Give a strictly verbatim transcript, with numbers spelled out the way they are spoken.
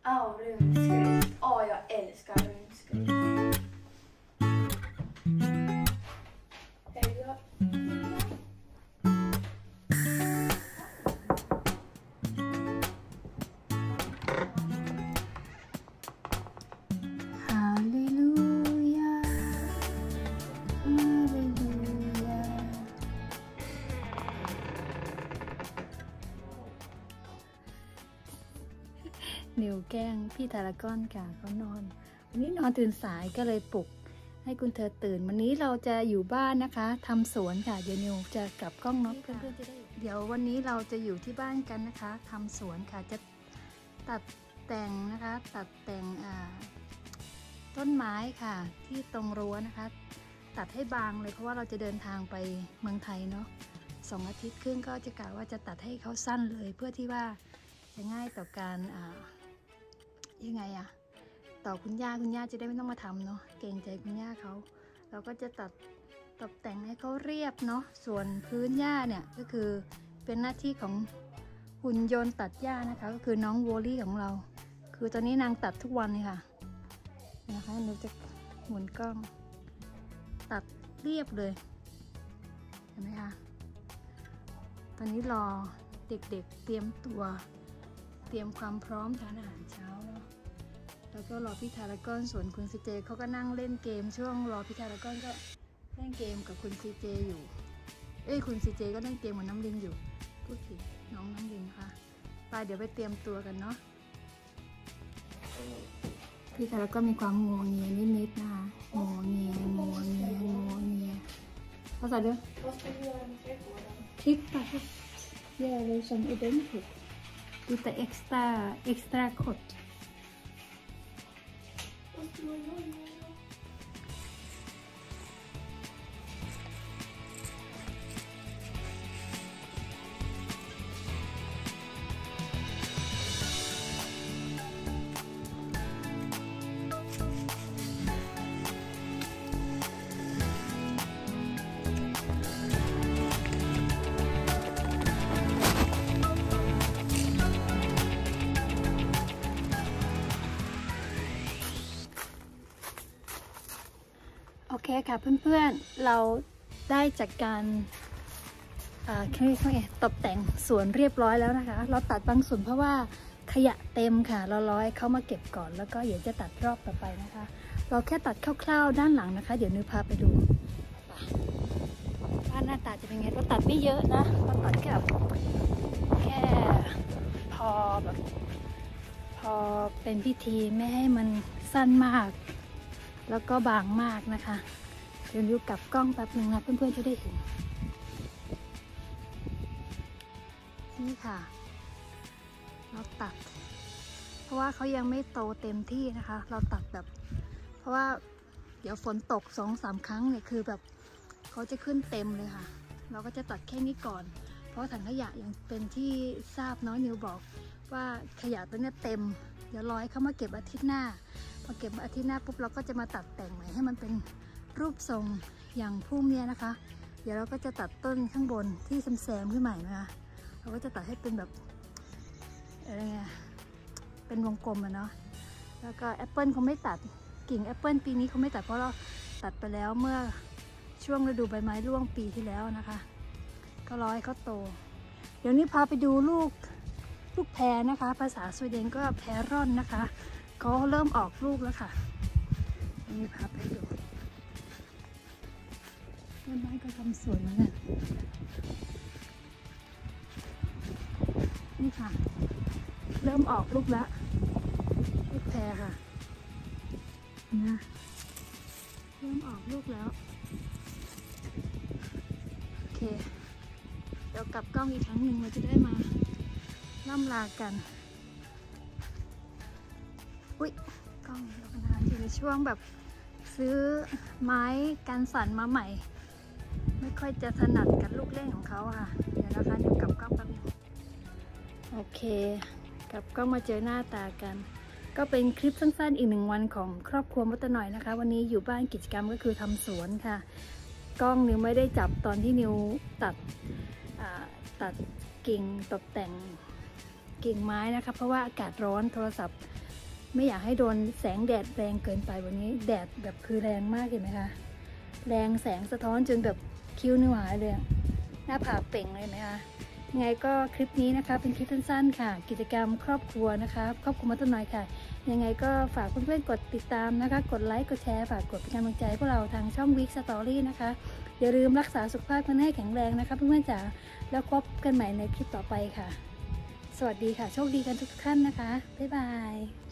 Ja, runskrift. Åh, jag älskar runskrift. Hej då. Halleluja, halleluja. นิวแกล้งพี่ทารากอนค่ะเขานอนวันนี้นอนตื่นสายก็เลยปลุกให้คุณเธอตื่นวันนี้เราจะอยู่บ้านนะคะทำสวนค่ะเดี๋ยวนิวจะกลับกล้องน็อตเพื่อนๆจะได้เดี๋ยววันนี้เราจะอยู่ที่บ้านกันนะคะทำสวนค่ะจะตัดแต่งนะคะตัดแต่งต้นไม้ค่ะที่ตรงรั้วนะคะตัดให้บางเลยเพราะว่าเราจะเดินทางไปเมืองไทยเนาะสองอาทิตย์ครึ่งก็จะกะว่าจะตัดให้เขาสั้นเลยเพื่อที่ว่าจะง่ายต่อการยังไงอะต่อคุณย่าคุณย่าจะได้ไม่ต้องมาทำเนาะเกรงใจคุณย่าเขาเราก็จะตัดตกแต่งให้เขาเรียบเนาะส่วนพื้นหญ้าเนี่ยก็คือเป็นหน้าที่ของหุ่นยนต์ตัดหญ้านะคะก็คือน้องโวลี่ของเราคือตอนนี้นางตัดทุกวันเลยค่ะนะคะหนูจะหมุนกล้องตัดเรียบเลยเห็นไหมคะตอนนี้รอเด็กๆเตรียมตัวเตรียมความพร้อมทานอาหารเช้าเนาะแล้วก็รอพี่ทารากอนส่วนคุณซีเจเขาก็นั่งเล่นเกมช่วงรอพี่ทารากอนก็เล่นเกมกับคุณซีเจอยู่เอ้ยคุณซีเจก็เล่นเกมกับน้ำลินอยู่พูดผิดน้องน้ำลินค่ะไปเดี๋ยวไปเตรียมตัวกันเนาะพี่ทารากอนมีความงวงเงียนิดๆนะคะงวงเงียงวงเงียงวงเงียภาษาเด้อคลิกไปgör det som ordentligt. Lite extra, extra kort.โอเคค่ะเพื่อนๆเราได้จัดการเครื่องตกแต่งสวนเรียบร้อยแล้วนะคะเราตัดบางส่วนเพราะว่าขยะเต็มค่ะเราร้อยเขามาเก็บก่อนแล้วก็เดี๋ยวจะตัดรอบต่อไปนะคะเราแค่ตัดคร่าวๆด้านหลังนะคะเดี๋ยวนิวพาไปดูว่าหน้าตาจะเป็นไงเราตัดไม่เยอะนะเราตัดแค่แค่พอแบบพอเป็นพิธีไม่ให้มันสั้นมากแล้วก็บางมากนะคะเดี๋ยวดูกับกล้องแป๊บหนึ่งนะเพื่อนๆจะได้เห็นนี่ค่ะเราตัดเพราะว่าเขายังไม่โตเต็มที่นะคะเราตัดแบบเพราะว่าเดี๋ยวฝนตกสองสามครั้งเนี่ยคือแบบเขาจะขึ้นเต็มเลยค่ะเราก็จะตัดแค่นี้ก่อนเพราะถังขยะยังเป็นที่ทราบเนาะนิวบอกว่าขยะตัวนี้เต็มเดี๋ยวรอให้เขามาเก็บอาทิตย์หน้าพอเก็บอาทิตย์หน้าปุ๊บเราก็จะมาตัดแต่งใหม่ให้มันเป็นรูปทรงอย่างพุ่มเนี้ยนะคะเดี๋ยวเราก็จะตัดต้นข้างบนที่แซมๆขึ้นใหม่นะคะเราก็จะตัดให้เป็นแบบอะไรเงี้ยเป็นวงกลมอะเนาะแล้วก็แอปเปิลเขาไม่ตัดกิ่งแอปเปิลปีนี้เขาไม่ตัดเพราะเราตัดไปแล้วเมื่อช่วงฤดูใบไม้ร่วงปีที่แล้วนะคะก็รอให้เขาโตเดี๋ยวนี้พาไปดูลูกลูกแพรนะคะภาษาสวีเดนก็แพรร่อนนะคะเขาเริ่มออกลูกแล้วค่ะนี่พาไปดูต้นไม้ก็ทำสวยแล้วเนี่ยนี่ค่ะเริ่มออกลูกแล้วลูกแพรค่ะนะเริ่มออกลูกแล้วโอเคเดี๋ยวกลับกล้องอีกครั้งหนึ่งเราจะได้มาล่ำลากันอุ้ยกล้องเรากำลังอยู่ในช่วงแบบซื้อไม้กันสั่นมาใหม่ไม่ค่อยจะถนัดกับลูกเล่นของเขาค่ะเดี๋ยวนะคะเดี๋ยวกลับกล้องแป๊บนึงโอเคกลับกล้องมาเจอหน้าตากันก็เป็นคลิปสั้นๆอีกหนึ่งวันของครอบครัวมดตะหน่อยนะคะวันนี้อยู่บ้านกิจกรรมก็คือทำสวนค่ะกล้องนิวไม่ได้จับตอนที่นิวตัดตัดกิ่งตกแต่งกิ่งไม้นะคะเพราะว่าอากาศร้อนโทรศัพท์ไม่อยากให้โดนแสงแดดแรงเกินไปวันนี้แดดแบบคือแรงมากเห็นไหมคะแรงแสงสะท้อนจนแบบคิ้วนี่หวายเลยหน้าผากเป่งเลยไหมคะยังไงก็คลิปนี้นะคะเป็นคลิปสั้นๆค่ะกิจกรรมครอบครัวนะคะครอบครัวมาต้นน้อยค่ะยังไงก็ฝากเพื่อนๆกดติดตามนะคะกดไลค์กดแชร์ฝากกดเป็นกำลังใจพวกเราทางช่อง Week Story นะคะอย่าลืมรักษาสุขภาพกันให้แข็งแรงนะคะเพื่อนๆจ๋าแล้วพบกันใหม่ในคลิปต่อไปค่ะสวัสดีค่ะโชคดีกันทุกท่านนะคะบ๊ายบาย